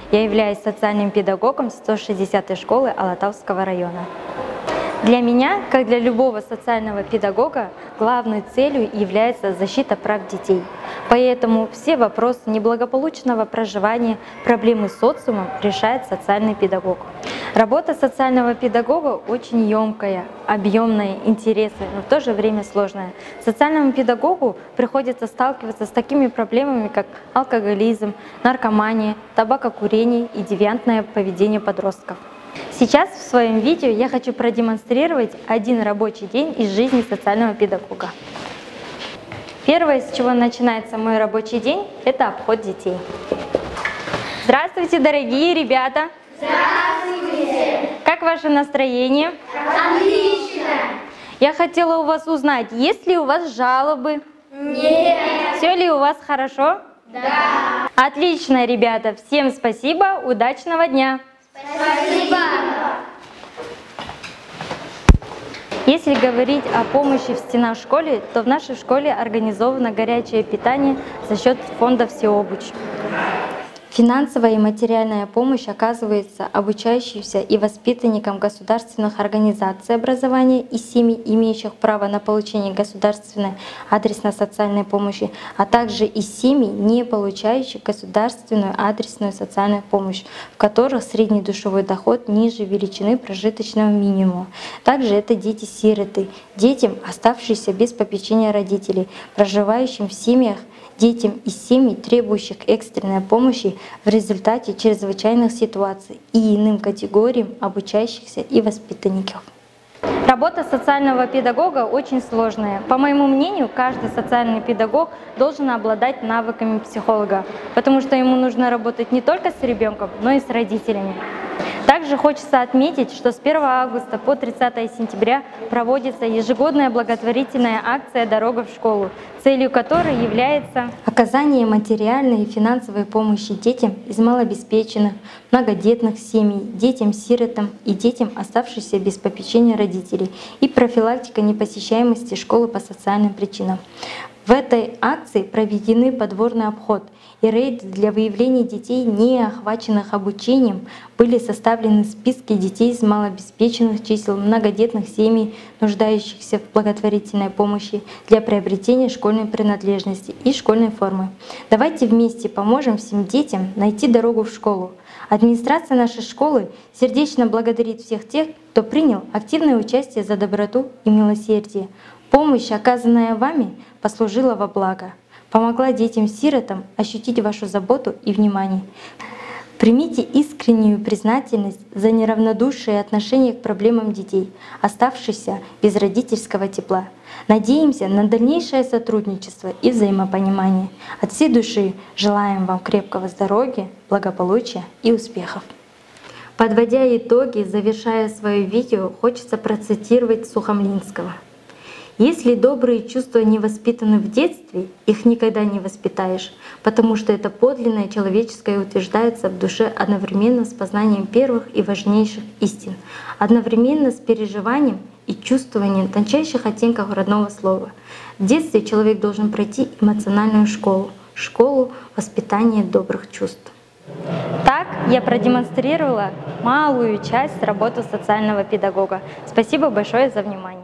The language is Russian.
Я являюсь социальным педагогом 160-й школы Алатауского района. Для меня, как для любого социального педагога, главной целью является защита прав детей. Поэтому все вопросы неблагополучного проживания, проблемы с социумом решает социальный педагог. Работа социального педагога очень емкая, объемная, интересная, но в то же время сложная. Социальному педагогу приходится сталкиваться с такими проблемами, как алкоголизм, наркомания, табакокурение и девиантное поведение подростков. Сейчас в своем видео я хочу продемонстрировать один рабочий день из жизни социального педагога. Первое, с чего начинается мой рабочий день, это обход детей. Здравствуйте, дорогие ребята! Здравствуйте! Как ваше настроение? Отлично! Я хотела у вас узнать, есть ли у вас жалобы? Нет! Все ли у вас хорошо? Да! Отлично, ребята! Всем спасибо, удачного дня! Спасибо! Если говорить о помощи в стенах в школе, то в нашей школе организовано горячее питание за счет фонда «Всеобуч». Финансовая и материальная помощь оказывается обучающимся и воспитанникам государственных организаций образования и семей, имеющих право на получение государственной адресно-социальной помощи, а также и семей, не получающих государственную адресную социальную помощь, в которых средний душевой доход ниже величины прожиточного минимума. Также это дети-сироты, детям, оставшиеся без попечения родителей, проживающим в семьях, детям из семей, требующих экстренной помощи в результате чрезвычайных ситуаций, и иным категориям обучающихся и воспитанников. Работа социального педагога очень сложная. По моему мнению, каждый социальный педагог должен обладать навыками психолога, потому что ему нужно работать не только с ребенком, но и с родителями. Также хочется отметить, что с 1 августа по 30 сентября проводится ежегодная благотворительная акция «Дорога в школу», целью которой является оказание материальной и финансовой помощи детям из малообеспеченных, многодетных семей, детям-сиротам и детям, оставшимся без попечения родителей, и профилактика непосещаемости школы по социальным причинам. В этой акции проведены подворный обход и рейды для выявления детей, не охваченных обучением. Были составлены списки детей из малообеспеченных чисел, многодетных семей, нуждающихся в благотворительной помощи для приобретения школьной принадлежности и школьной формы. Давайте вместе поможем всем детям найти дорогу в школу. Администрация нашей школы сердечно благодарит всех тех, кто принял активное участие за доброту и милосердие. Помощь, оказанная вами, послужила во благо, помогла детям-сиротам ощутить вашу заботу и внимание. Примите искреннюю признательность за неравнодушие отношение к проблемам детей, оставшихся без родительского тепла. Надеемся на дальнейшее сотрудничество и взаимопонимание. От всей души желаем вам крепкого здоровья, благополучия и успехов. Подводя итоги, завершая свое видео, хочется процитировать Сухомлинского. Если добрые чувства не воспитаны в детстве, их никогда не воспитаешь, потому что это подлинное человеческое утверждается в душе одновременно с познанием первых и важнейших истин, одновременно с переживанием и чувствованием тончайших оттенков родного слова. В детстве человек должен пройти эмоциональную школу, школу воспитания добрых чувств. Так я продемонстрировала малую часть работы социального педагога. Спасибо большое за внимание.